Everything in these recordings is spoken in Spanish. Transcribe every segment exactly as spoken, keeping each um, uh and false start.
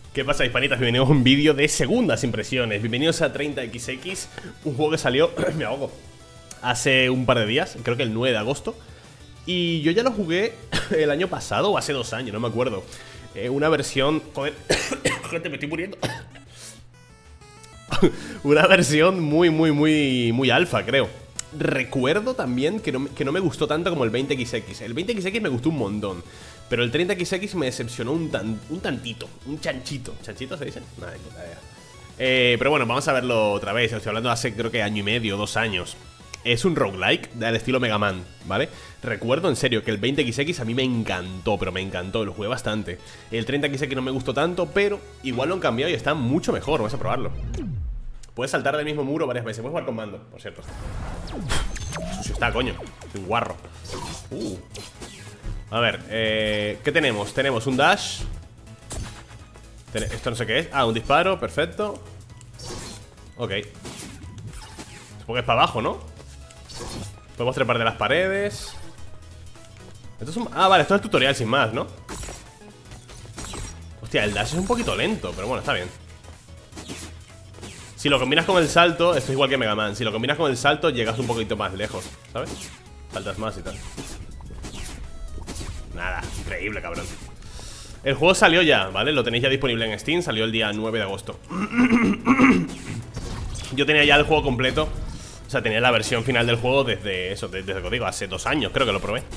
¿Qué pasa, hispanitas? Bienvenidos a un vídeo de segundas impresiones. Bienvenidos a treinta equis equis, un juego que salió, me ahogo, hace un par de días, creo que el nueve de agosto. Y yo ya lo jugué el año pasado o hace dos años, no me acuerdo. eh, Una versión, joder, gente, me estoy muriendo. Una versión muy, muy, muy, muy alfa, creo. Recuerdo también que no, que no me gustó tanto como el veinte equis equis. El veinte equis equis me gustó un montón, pero el treinta equis equis me decepcionó un, tan, un tantito, un chanchito. ¿Chanchito se dice? Nada, ni puta idea. Eh, pero bueno, vamos a verlo otra vez. Estoy hablando de hace creo que año y medio, dos años. Es un roguelike del estilo Mega Man, ¿vale? Recuerdo en serio que el veinte equis equis a mí me encantó, pero me encantó, lo jugué bastante. El treinta equis equis no me gustó tanto, pero igual lo han cambiado y está mucho mejor. Vamos a probarlo. Puedes saltar del mismo muro varias veces. Puedes jugar con mando, por cierto. Sucio está, coño. Soy un guarro. Uh. A ver, eh, ¿qué tenemos? Tenemos un dash. Ten Esto no sé qué es. Ah, un disparo, perfecto. Ok. Supongo que es para abajo, ¿no? Podemos trepar de las paredes. Esto es un... Ah, vale, esto es el tutorial sin más, ¿no? Hostia, el dash es un poquito lento, pero bueno, está bien. Si lo combinas con el salto, esto es igual que Mega Man. Si lo combinas con el salto, llegas un poquito más lejos, ¿sabes? Saltas más y tal. Nada, increíble, cabrón. El juego salió ya, ¿vale? Lo tenéis ya disponible en Steam. Salió el día nueve de agosto. Yo tenía ya el juego completo. O sea, tenía la versión final del juego desde eso, desde, desde que digo, hace dos años, creo que lo probé.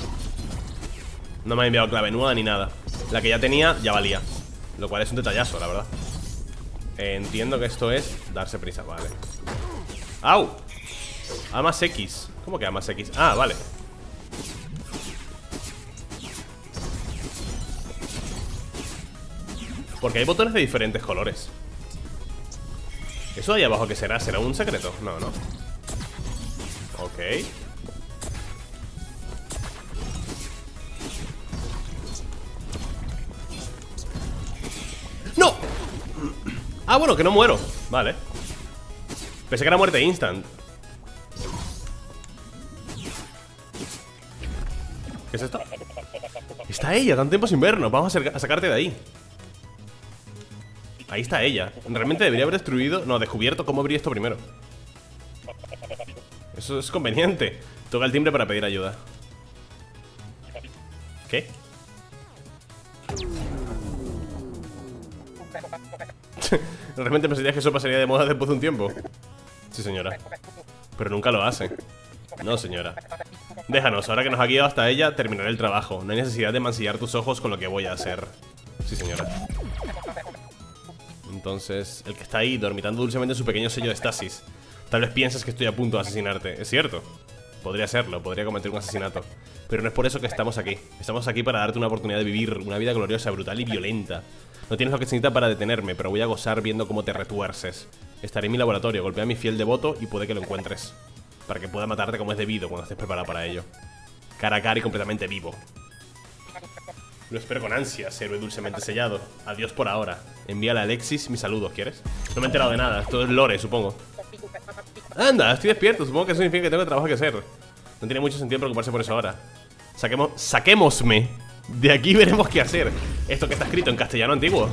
No me ha enviado clave nueva ni nada. La que ya tenía, ya valía. Lo cual es un detallazo, la verdad. eh, Entiendo que esto es darse prisa, vale. ¡Au! A más X. ¿Cómo que A más X? Ah, vale. Porque hay botones de diferentes colores. ¿Eso de ahí abajo qué será? ¿Será un secreto? No, no. Ok. ¡No! Ah, bueno, que no muero. Vale. Pensé que era muerte instant. ¿Qué es esto? Está ella, tanto tiempo sin vernos. Vamos a, a sacarte de ahí. Ahí está ella. Realmente debería haber destruido... No, descubierto cómo abrir esto primero. Eso es conveniente. Toca el timbre para pedir ayuda. ¿Qué? ¿Realmente pensarías que eso pasaría de moda después de un tiempo? Sí, señora. Pero nunca lo hace. No, señora. Déjanos, ahora que nos ha guiado hasta ella, terminaré el trabajo. No hay necesidad de mancillar tus ojos con lo que voy a hacer. Sí, señora. Entonces, el que está ahí, dormitando dulcemente su pequeño sello de estasis. Tal vez piensas que estoy a punto de asesinarte. Es cierto. Podría serlo, podría cometer un asesinato. Pero no es por eso que estamos aquí. Estamos aquí para darte una oportunidad de vivir una vida gloriosa, brutal y violenta. No tienes lo que se necesita para detenerme, pero voy a gozar viendo cómo te retuerces. Estaré en mi laboratorio, golpea a mi fiel devoto y puede que lo encuentres. Para que pueda matarte como es debido cuando estés preparado para ello. Cara a cara y completamente vivo. Lo espero con ansias, héroe dulcemente sellado. Adiós por ahora. Envíale a Alexis mis saludos, ¿quieres? No me he enterado de nada, todo es lore, supongo. Anda, estoy despierto, supongo que eso significa que tengo trabajo que hacer. No tiene mucho sentido preocuparse por eso ahora. Saquemos, saquémosme. De aquí veremos qué hacer. Esto que está escrito en castellano antiguo.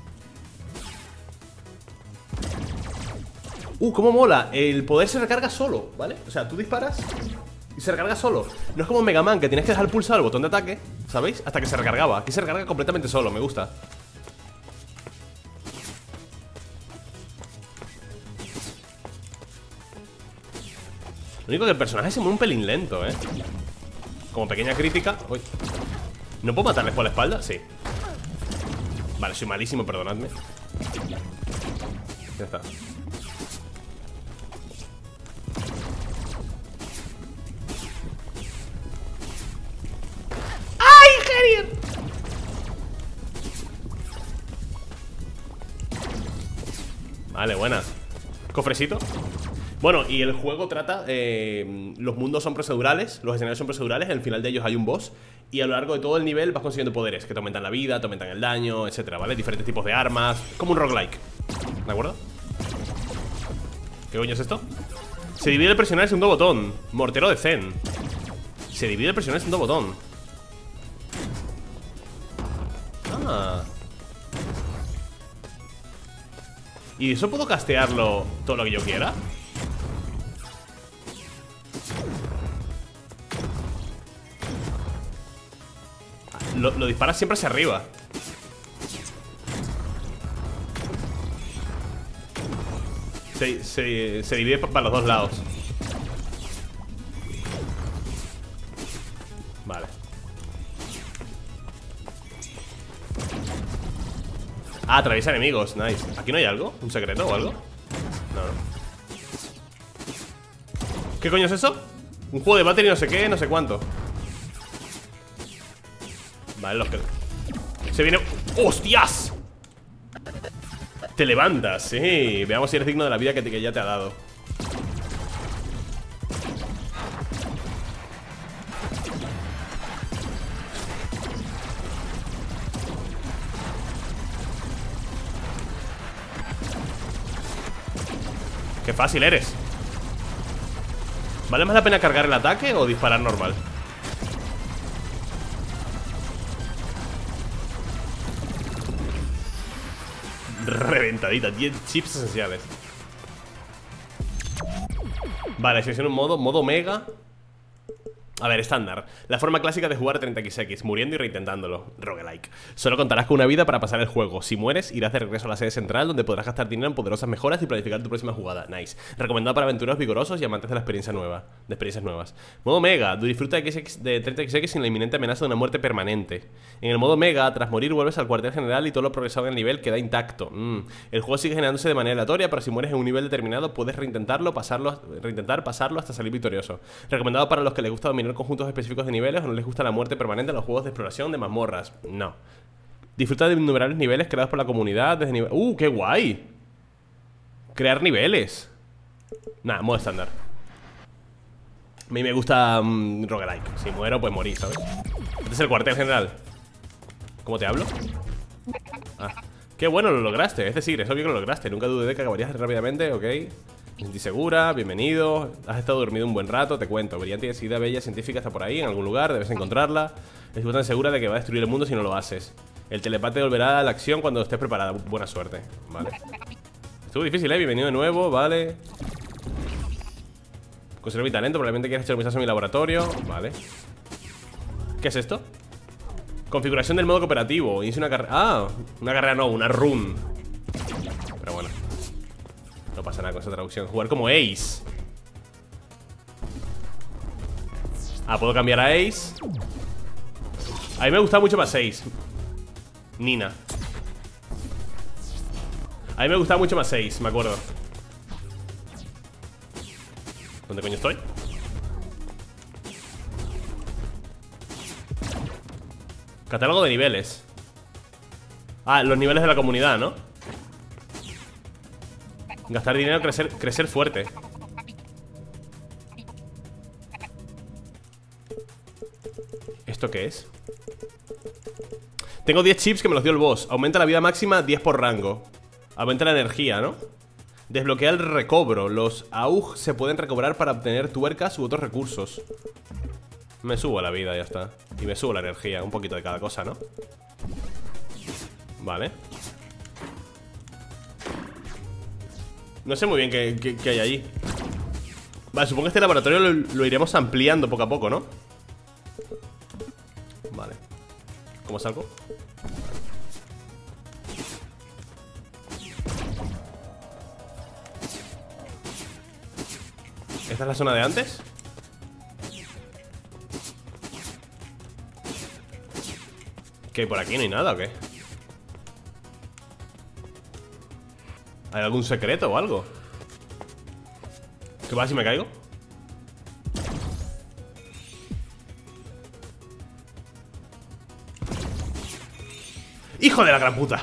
Uh, cómo mola. El poder se recarga solo, ¿vale? O sea, tú disparas y se recarga solo. No es como Mega Man, que tienes que dejar pulsar el botón de ataque, ¿sabéis? Hasta que se recargaba. Aquí se recarga completamente solo, me gusta. Lo único que el personaje se mueve un pelín lento, ¿eh? Como pequeña crítica. Uy. ¿No puedo matarles por la espalda? Sí. Vale, soy malísimo, perdonadme. Ya está. Vale, buena. Cofrecito. Bueno, y el juego trata, eh, los mundos son procedurales, los escenarios son procedurales, al final de ellos hay un boss. Y a lo largo de todo el nivel vas consiguiendo poderes que te aumentan la vida, te aumentan el daño, etcétera, ¿vale? Diferentes tipos de armas, como un roguelike. ¿De acuerdo? ¿Qué coño es esto? Se divide el presionar el segundo botón. Mortero de Zen. Se divide el presionar el segundo botón. Ah. ¿Y eso puedo castearlo todo lo que yo quiera? Lo, lo disparas siempre hacia arriba. Se, se, se divide para los dos lados. Vale. Ah, atraviesa enemigos, nice. ¿Aquí no hay algo? ¿Un secreto o algo? No, no. ¿Qué coño es eso? Un juego de battery no sé qué, no sé cuánto. Vale, los que... Se viene... ¡Hostias! Te levantas, sí. Veamos si eres digno de la vida que, te, que ya te ha dado. Qué fácil eres. ¿Vale más la pena cargar el ataque o disparar normal? Reventadita, diez chips esenciales. Vale, selecciona un modo, modo Omega. A ver, estándar. La forma clásica de jugar treinta equis equis, muriendo y reintentándolo. Roguelike. Solo contarás con una vida para pasar el juego. Si mueres, irás de regreso a la sede central, donde podrás gastar dinero en poderosas mejoras y planificar tu próxima jugada. Nice. Recomendado para aventureros vigorosos y amantes de la experiencia nueva. De experiencias nuevas. Modo Mega. Disfruta de, X X, de treinta equis equis sin la inminente amenaza de una muerte permanente. En el modo Mega, tras morir, vuelves al cuartel general y todo lo progresado en el nivel queda intacto. Mm. El juego sigue generándose de manera aleatoria, pero si mueres en un nivel determinado, puedes reintentarlo, pasarlo, reintentar pasarlo hasta salir victorioso. Recomendado para los que les gusta dominar conjuntos específicos de niveles o no les gusta la muerte permanente en los juegos de exploración de mazmorras. No. Disfruta de innumerables niveles creados por la comunidad desde nivel... ¡Uh, qué guay! Crear niveles. Nada, modo estándar. A mí me gusta um, roguelike. Si muero, pues morir, ¿sabes? Este es el cuartel general. ¿Cómo te hablo? Ah, qué bueno, lo lograste. Es decir, es obvio que lo lograste. Nunca dudé de que acabarías rápidamente, ok. Me sentí segura, bienvenido. Has estado dormido un buen rato, te cuento. Brillante y decidida bella científica está por ahí, en algún lugar, debes encontrarla. Estoy bastante segura de que va a destruir el mundo si no lo haces. El telepate volverá a la acción cuando estés preparada. Buena suerte. Vale. Estuvo difícil, eh. Bienvenido de nuevo, vale. Conservo mi talento, probablemente quieras echar un vistazo a mi laboratorio. Vale. ¿Qué es esto? Configuración del modo cooperativo. Hice una carrera. Ah, una carrera no, una run. Pero bueno. No pasa nada con esa traducción. Jugar como Ace. Ah, puedo cambiar a Ace. A mí me gusta mucho más Ace. Nina. A mí me gusta mucho más Ace, me acuerdo. ¿Dónde coño estoy? Catálogo de niveles. Ah, los niveles de la comunidad, ¿no? Gastar dinero, crecer, crecer fuerte. ¿Esto qué es? Tengo diez chips que me los dio el boss. Aumenta la vida máxima diez por rango. Aumenta la energía, ¿no? Desbloquea el recobro. Los A U G se pueden recobrar para obtener tuercas u otros recursos. Me subo la vida, ya está. Y me subo la energía, un poquito de cada cosa, ¿no? Vale. No sé muy bien qué, qué, qué hay allí. Vale, supongo que este laboratorio lo, lo iremos ampliando poco a poco, ¿no? Vale. ¿Cómo salgo? ¿Esta es la zona de antes? ¿Qué? ¿Por aquí no hay nada o qué? ¿Hay algún secreto o algo? ¿Qué pasa si me caigo? ¡Hijo de la gran puta!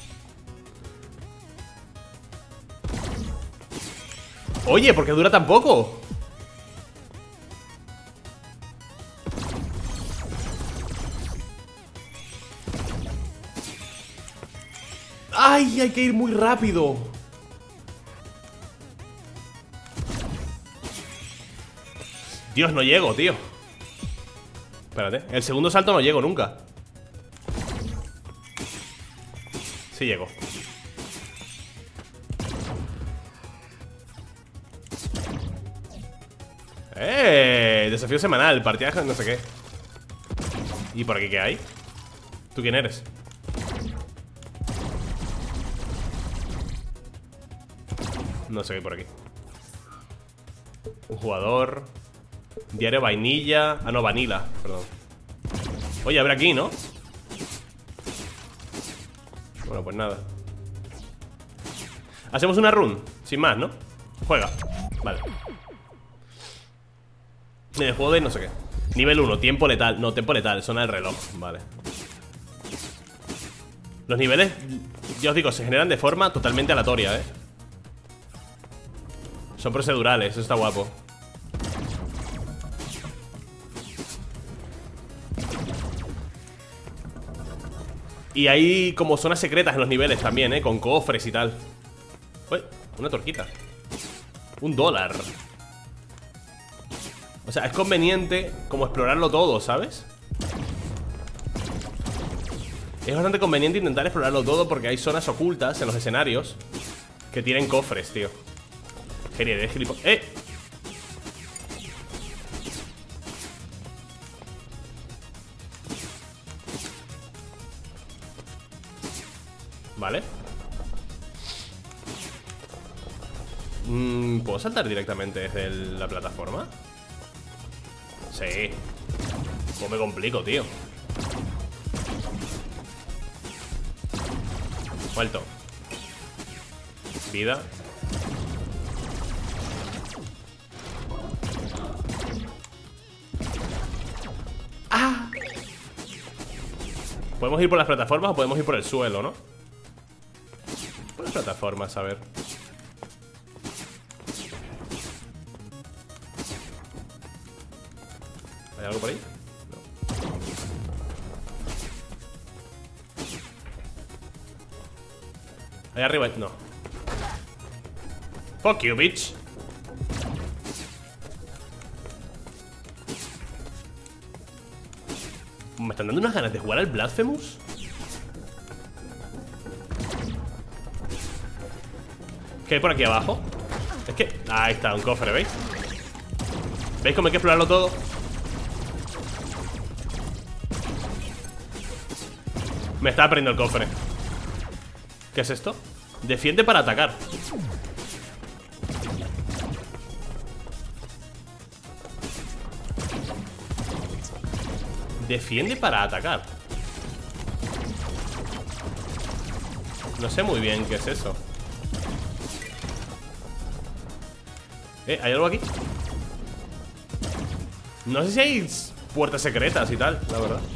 Oye, ¿por qué dura tan poco? ¡Ay! Hay que ir muy rápido. Dios, no llego, tío. Espérate, el segundo salto no llego nunca. Sí llego. ¡Eh! Desafío semanal, partida no sé qué. ¿Y por aquí qué hay? ¿Tú quién eres? No sé qué hay por aquí. Un jugador. Diario vainilla. Ah, no, vanilla, perdón. Oye, abre aquí, ¿no? Bueno, pues nada. Hacemos una run, sin más, ¿no? Juega. Vale. En el juego de no sé qué. Nivel uno, tiempo letal. No, tiempo letal, suena el reloj. Vale. Los niveles, ya os digo, se generan de forma totalmente aleatoria, ¿eh? Son procedurales, eso está guapo. Y hay como zonas secretas en los niveles también, ¿eh? Con cofres y tal. Uy, una torquita. Un dólar. O sea, es conveniente como explorarlo todo, ¿sabes? Es bastante conveniente intentar explorarlo todo porque hay zonas ocultas en los escenarios que tienen cofres, tío. Genial, de gilipollas. ¡Eh! Vale. Mm, ¿puedo saltar directamente desde el- la plataforma? Sí. ¿Cómo me complico, tío? Muerto. Vida. ¡Ah! Podemos ir por las plataformas o podemos ir por el suelo, ¿no? Por las plataformas, a ver. ¿Hay algo por ahí? No. Ahí arriba, no. Fuck you, bitch. Me están dando unas ganas de jugar al Blasphemous. ¿Qué hay por aquí abajo? Es que... ahí está, un cofre, ¿veis? ¿Veis cómo hay que explorarlo todo? Me está abriendo el cofre. ¿Qué es esto? Defiende para atacar. Defiende para atacar. No sé muy bien qué es eso. Eh, ¿hay algo aquí? No sé si hay puertas secretas y tal, la verdad.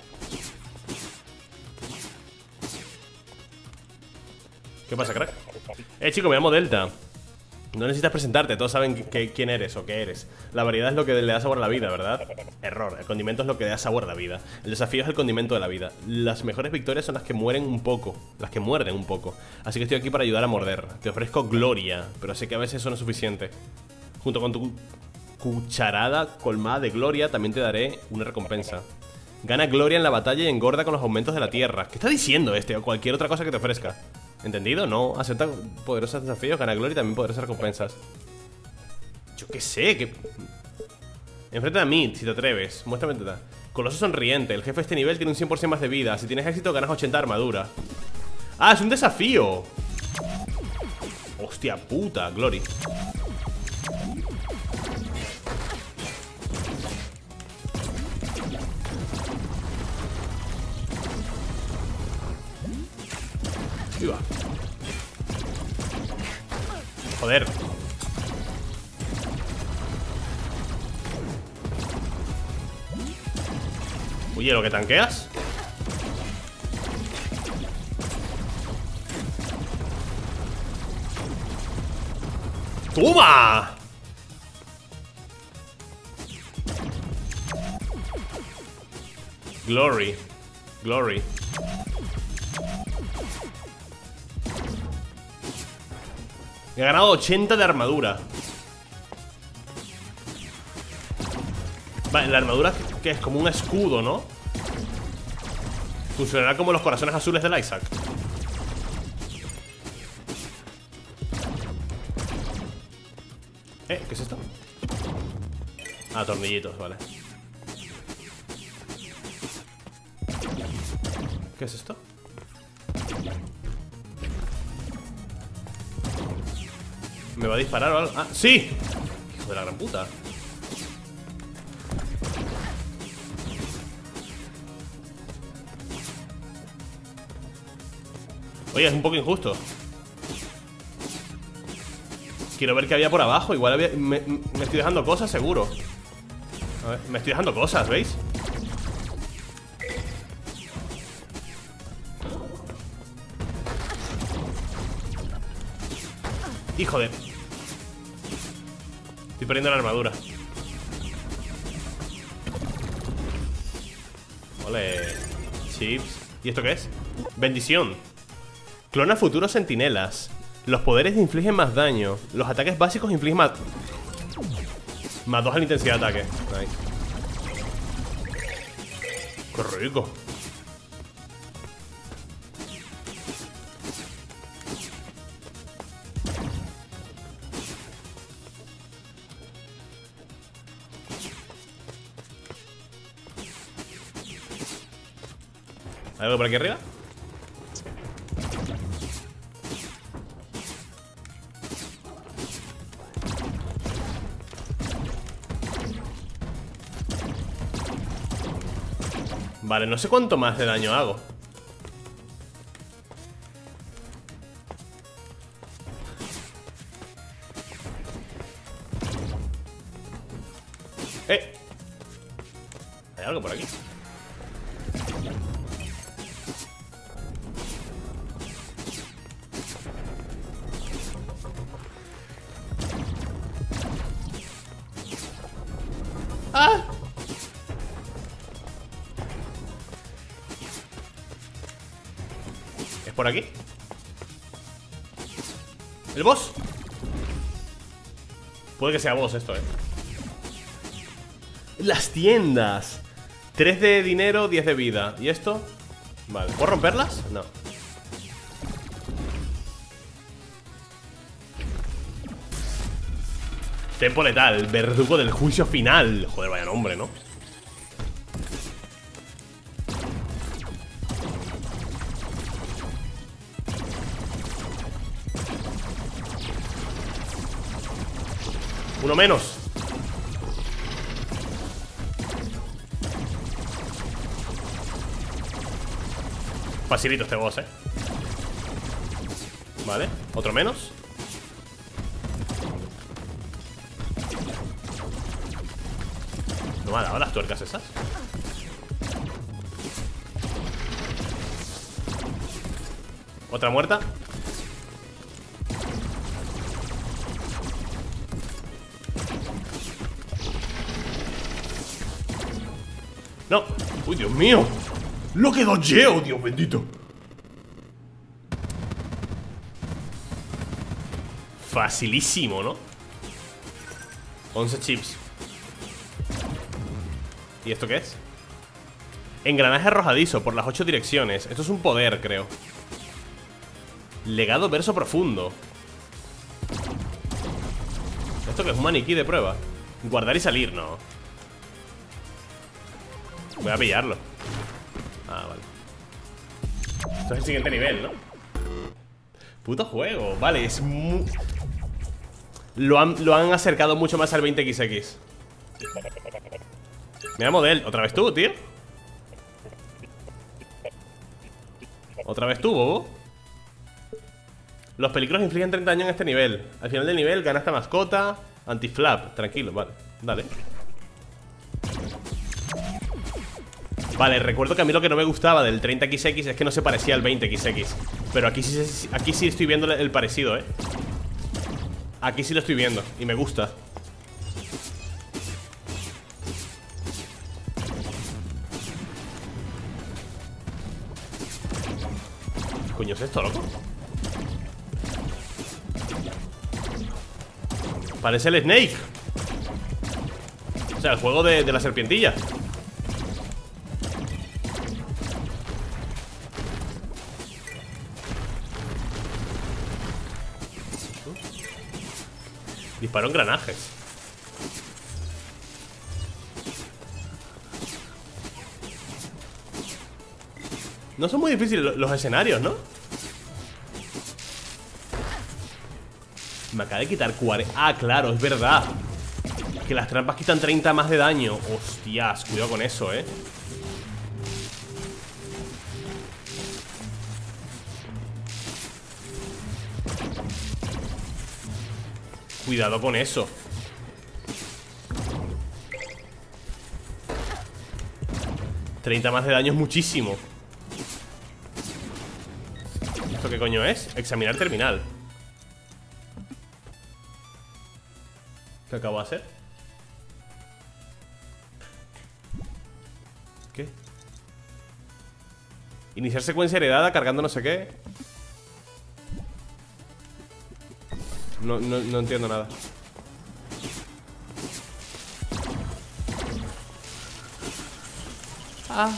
¿Qué pasa, crack? Eh, chico, me llamo Delta. No necesitas presentarte, todos saben que, quién eres o qué eres. La variedad es lo que le da sabor a la vida, ¿verdad? Error, el condimento es lo que le da sabor a la vida. El desafío es el condimento de la vida. Las mejores victorias son las que mueren un poco, las que muerden un poco. Así que estoy aquí para ayudar a morder. Te ofrezco gloria, pero sé que a veces eso no es suficiente. Junto con tu cucharada colmada de gloria, también te daré una recompensa. Gana gloria en la batalla y engorda con los aumentos de la tierra. ¿Qué está diciendo este o cualquier otra cosa que te ofrezca? ¿Entendido? No, acepta poderosos desafíos, gana gloria y también poderosas recompensas. Yo qué sé, que... Enfrenta a mí, si te atreves. Muéstrame tu edad. Coloso sonriente, el jefe de este nivel tiene un cien por ciento más de vida. Si tienes éxito ganas ochenta de armadura. ¡Ah, es un desafío! Hostia puta, Glory. Viva. Joder. Oye, ¿lo que tanqueas? ¡Toma! Glory. Glory. He ganado ochenta de armadura. Vale, la armadura que es como un escudo, ¿no? Funcionará como los corazones azules del Isaac. Eh, ¿qué es esto? Ah, tornillitos, vale. ¿Qué es esto? ¿Me va a disparar o algo? ¡Ah, sí! Hijo de la gran puta. Oye, es un poco injusto. Quiero ver qué había por abajo. Igual había... Me, me estoy dejando cosas, seguro. A ver, me estoy dejando cosas, ¿veis? Hijo de... Estoy perdiendo la armadura. Ole. Chips. ¿Y esto qué es? Bendición. Clona futuros sentinelas. Los poderes infligen más daño. Los ataques básicos infligen más... Más dos a la intensidad de ataque. Nice. Qué rico. ¿Hay algo por aquí arriba? Vale, no sé cuánto más de daño hago. ¡Eh! ¿Hay algo por aquí? ¡Ah! ¿Es por aquí? ¿El boss? Puede que sea boss esto, eh. Las tiendas. tres de dinero, diez de vida. ¿Y esto? Vale, ¿puedo romperlas? No. Tempo letal, verdugo del juicio final. Joder, vaya nombre, ¿no? Uno menos. Facilito este boss, eh. Vale, otro menos. No me ha dado las tuercas esas. Otra muerta. No. Uy, Dios mío. Lo que dodgeo, Dios bendito. Facilísimo, ¿no? once chips. ¿Y esto qué es? Engranaje arrojadizo por las ocho direcciones. Esto es un poder, creo. Legado verso profundo. ¿Esto qué es? Un maniquí de prueba. Guardar y salir, no. Voy a pillarlo. Ah, vale. Esto es el siguiente nivel, ¿no? Puto juego. Vale, es muy... Lo han, lo han acercado mucho más al veinte equis equis. Mira, Model. ¿Otra vez tú, tío? ¿Otra vez tú, bobo? Los peligros infligen treinta daño en este nivel. Al final del nivel gana esta mascota. Anti-flap. Tranquilo, vale. Dale. Vale, recuerdo que a mí lo que no me gustaba del treinta equis equis es que no se parecía al veinte equis equis. Pero aquí sí, aquí sí estoy viendo el parecido, eh. Aquí sí lo estoy viendo y me gusta. ¿Qué coño es esto, loco? Parece el Snake. O sea, el juego de, de la serpientilla. Disparó engranajes. No son muy difíciles los escenarios, ¿no? Me acaba de quitar cuarenta. Ah, claro, es verdad. Que las trampas quitan treinta más de daño. Hostias, cuidado con eso, eh. Cuidado con eso. treinta más de daño es muchísimo. ¿Esto qué coño es? Examinar terminal. ¿Qué acabo de hacer? ¿Qué? Iniciar secuencia heredada cargando no sé qué. No, no, no entiendo nada. Ah.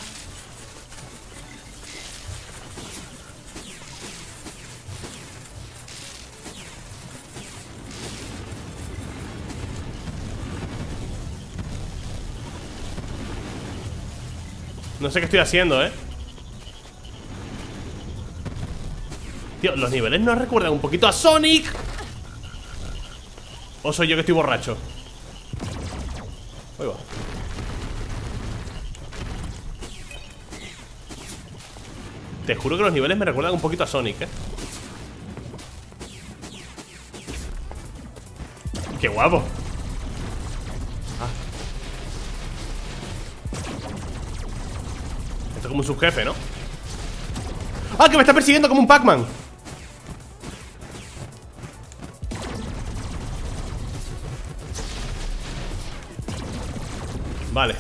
No sé qué estoy haciendo, eh. Tío, los niveles nos recuerdan un poquito a Sonic. ¿O soy yo que estoy borracho? Ahí va. Te juro que los niveles me recuerdan un poquito a Sonic, eh. ¡Qué guapo! Ah. Esto es como un subjefe, ¿no? ¡Ah, que me está persiguiendo como un Pac-Man! Vale.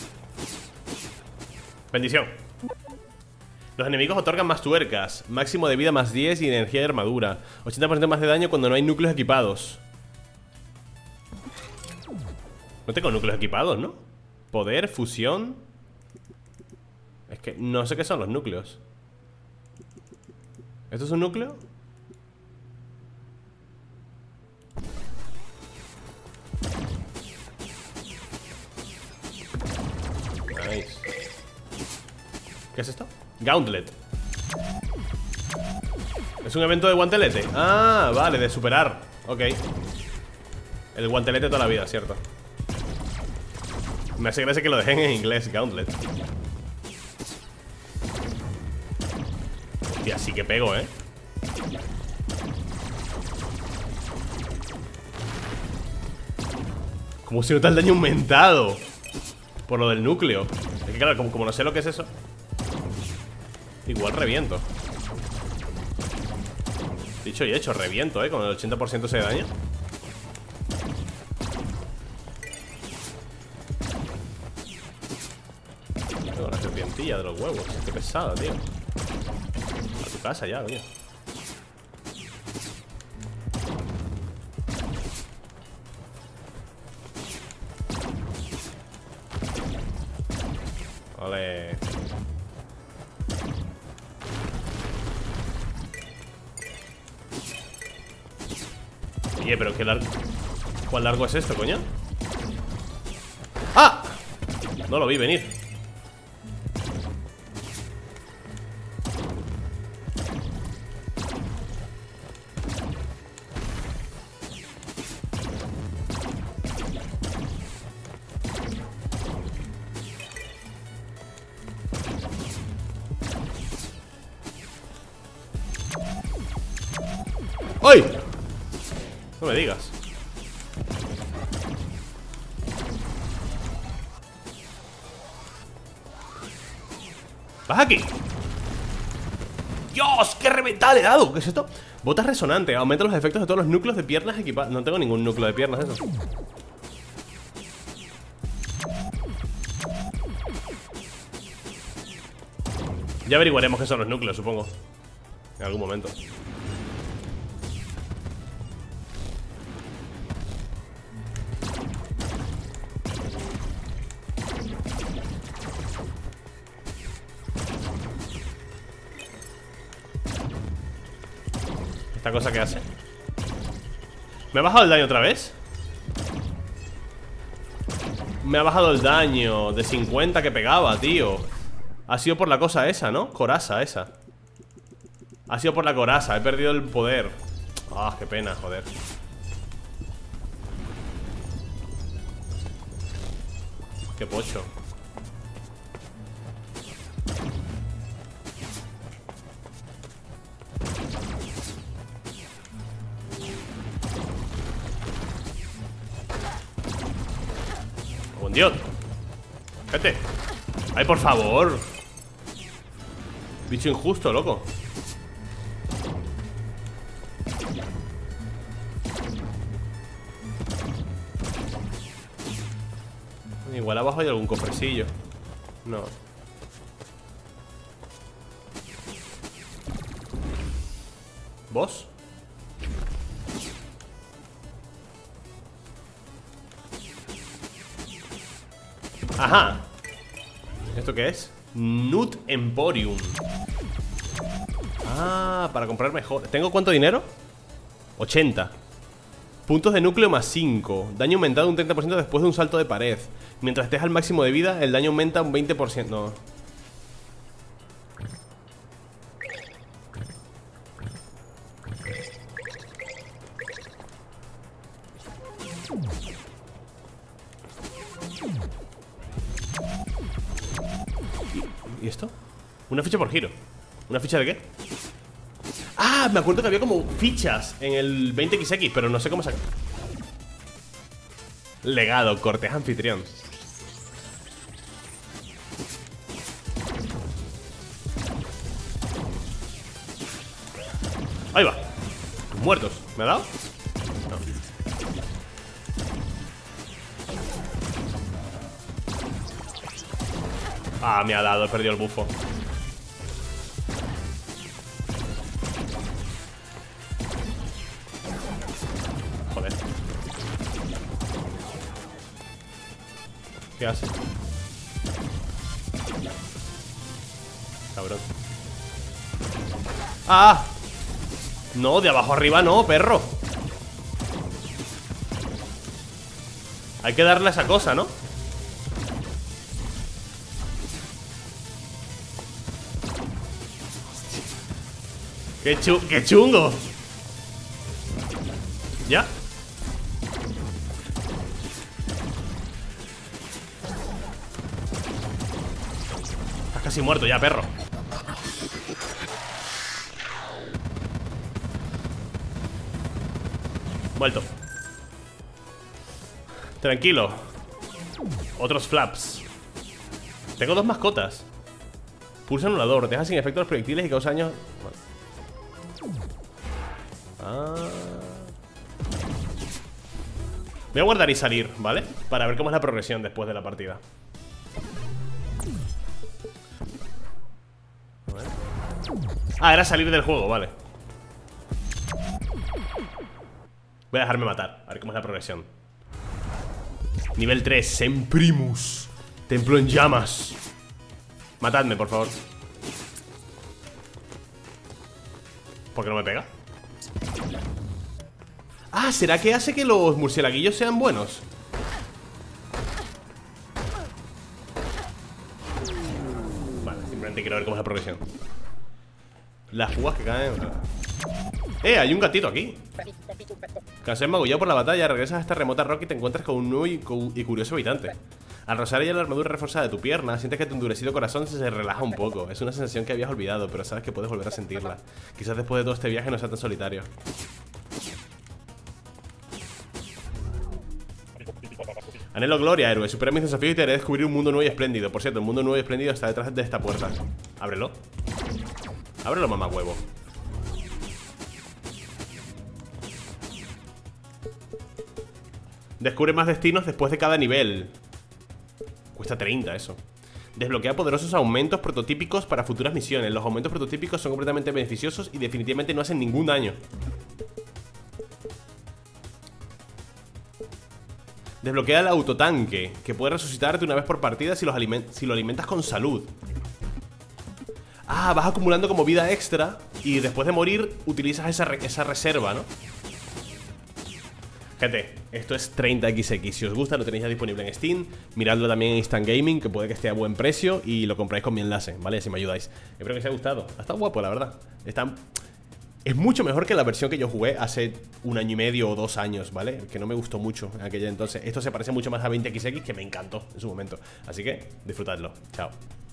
Bendición. Los enemigos otorgan más tuercas. Máximo de vida más diez y energía de armadura. ochenta por ciento más de daño cuando no hay núcleos equipados. No tengo núcleos equipados, ¿no? Poder, fusión. Es que no sé qué son los núcleos. ¿Esto es un núcleo? Nice. ¿Qué es esto? Gauntlet. ¿Es un evento de guantelete? Ah, vale, de superar. Ok. El guantelete toda la vida, cierto. Me hace gracia que lo dejen en inglés, Gauntlet. Hostia, sí que pego, ¿eh? ¿Cómo se nota el daño aumentado? Por lo del núcleo. Es que claro, como, como no sé lo que es eso, igual reviento. Dicho y hecho, reviento, ¿eh? Con el ochenta por ciento ese daño. Tengo la serpientilla de los huevos. Qué pesada, tío. A tu casa ya, coño. Vale. Oye, pero qué largo. ¿Cuál largo es esto, coño? ¡Ah! No lo vi venir. ¡Ay! No me digas. ¡Vas aquí! ¡Dios! ¡Qué reventada le he dado! ¿Qué es esto? Botas resonantes. Aumenta los efectos de todos los núcleos de piernas equipados. No tengo ningún núcleo de piernas, eso. Ya averiguaremos qué son los núcleos, supongo. En algún momento. ¿Esta cosa qué hace? ¿Me ha bajado el daño otra vez? Me ha bajado el daño de cincuenta que pegaba, tío. Ha sido por la cosa esa, ¿no? Coraza esa. Ha sido por la coraza, he perdido el poder. Ah, qué pena, joder. Qué pocho. ¡Buen Dios! ¡Vete! ¡Ay, por favor! Bicho injusto, loco. Igual abajo hay algún cofrecillo. No. ¿Vos? Ajá. ¿Esto qué es? Nut Emporium. Ah, para comprar mejor. ¿Tengo cuánto dinero? ochenta. Puntos de núcleo más cinco. Daño aumentado un treinta por ciento después de un salto de pared. Mientras estés al máximo de vida, el daño aumenta un veinte por ciento. No. ¿Y esto? Una ficha por giro. ¿Una ficha de qué? Ah, me acuerdo que había como fichas en el veinte equis equis, pero no sé cómo sacar. Legado, cortés anfitrión. Ahí va. Muertos. ¿Me ha dado? No. Ah, me ha dado, he perdido el bufo. Joder. ¿Qué hace? Cabrón. ¡Ah! No, de abajo arriba no, perro. Hay que darle a esa cosa, ¿no? ¡Qué, chu qué chungo! ¿Ya? Estás casi muerto ya, perro. Muerto. Tranquilo. Otros flaps. Tengo dos mascotas. Pulsa anulador. Deja sin efecto los proyectiles y causa daño. Ah. Voy a guardar y salir, ¿vale? Para ver cómo es la progresión después de la partida. Ah, era salir del juego, vale. Voy a dejarme matar, a ver cómo es la progresión. Nivel tres, Semprimus. Templo en llamas. Matadme, por favor. ¿Por qué no me pega? Ah, ¿será que hace que los murcielaguillos sean buenos? Vale, simplemente quiero ver cómo es la progresión. Las púas que caen. ¡Eh! Hay un gatito aquí. Cansado y magullado por la batalla, regresas a esta remota roca y te encuentras con un nuevo y, cu y curioso habitante. Al rozar ella la armadura reforzada de tu pierna, sientes que tu endurecido corazón se, se relaja un poco. Es una sensación que habías olvidado, pero sabes que puedes volver a sentirla. Quizás después de todo este viaje no sea tan solitario. Anhelo gloria, héroe. Supera mis desafíos y te haré descubrir un mundo nuevo y espléndido. Por cierto, el mundo nuevo y espléndido está detrás de esta puerta. Ábrelo. Ábrelo, mamá huevo. Descubre más destinos después de cada nivel. Cuesta treinta eso. Desbloquea poderosos aumentos prototípicos para futuras misiones. Los aumentos prototípicos son completamente beneficiosos y definitivamente no hacen ningún daño. Desbloquea el autotanque, que puede resucitarte una vez por partida si, los aliment si lo alimentas con salud. Ah, vas acumulando como vida extra y después de morir utilizas esa, re esa reserva, ¿no? Gente, esto es treinta equis equis. Si os gusta, lo tenéis ya disponible en Steam. Miradlo también en Instant Gaming, que puede que esté a buen precio. Y lo compráis con mi enlace, ¿vale? Así me ayudáis. Espero que os haya gustado. Ha estado guapo, la verdad. Está... Es mucho mejor que la versión que yo jugué hace un año y medio o dos años, ¿vale? Que no me gustó mucho en aquella entonces. Esto se parece mucho más a veinte equis equis, que me encantó en su momento. Así que disfrutadlo. Chao.